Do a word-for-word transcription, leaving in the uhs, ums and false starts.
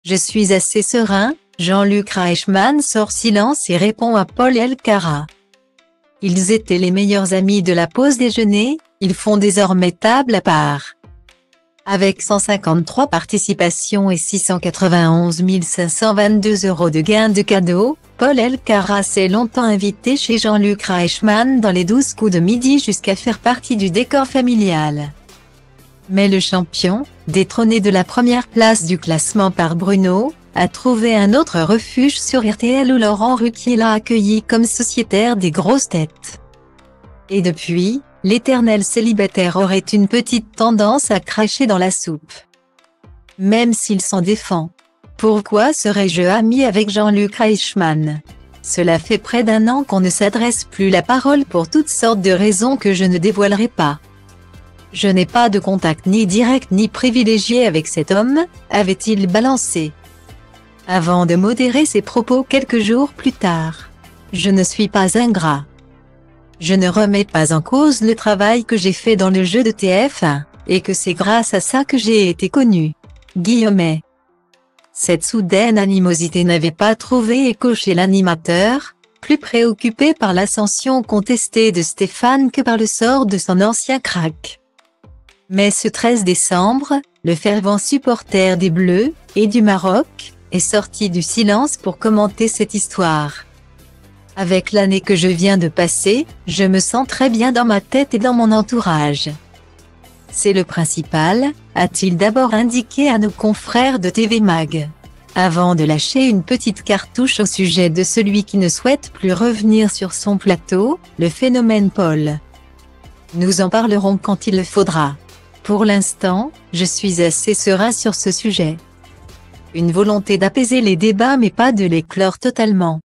Je suis assez serein, Jean-Luc Reichmann sort silence et répond à Paul Elkarat. Ils étaient les meilleurs amis de la pause déjeuner, ils font désormais table à part. Avec cent cinquante-trois participations et six cent quatre-vingt-onze mille cinq cent vingt-deux euros de gains de cadeaux, Paul Elkarat s'est longtemps invité chez Jean-Luc Reichmann dans les douze coups de midi jusqu'à faire partie du décor familial. Mais le champion, détrôné de la première place du classement par Bruno, a trouvé un autre refuge sur R T L où Laurent Ruquier l'a accueilli comme sociétaire des grosses têtes. Et depuis, l'éternel célibataire aurait une petite tendance à cracher dans la soupe. Même s'il s'en défend. Pourquoi serais-je ami avec Jean-Luc Reichmann? Cela fait près d'un an qu'on ne s'adresse plus la parole pour toutes sortes de raisons que je ne dévoilerai pas. Je n'ai pas de contact ni direct ni privilégié avec cet homme, avait-il balancé. Avant de modérer ses propos quelques jours plus tard. Je ne suis pas ingrat. Je ne remets pas en cause le travail que j'ai fait dans le jeu de T F un, et que c'est grâce à ça que j'ai été connu. Guillemets. Cette soudaine animosité n'avait pas trouvé écho chez l'animateur, plus préoccupé par l'ascension contestée de Stéphane que par le sort de son ancien crack. Mais ce treize décembre, le fervent supporter des Bleus, et du Maroc, est sorti du silence pour commenter cette histoire. Avec l'année que je viens de passer, je me sens très bien dans ma tête et dans mon entourage. C'est le principal, a-t-il d'abord indiqué à nos confrères de T V Mag. Avant de lâcher une petite cartouche au sujet de celui qui ne souhaite plus revenir sur son plateau, le phénomène Paul. Nous en parlerons quand il le faudra. Pour l'instant, je suis assez serein sur ce sujet. Une volonté d'apaiser les débats mais pas de les clore totalement.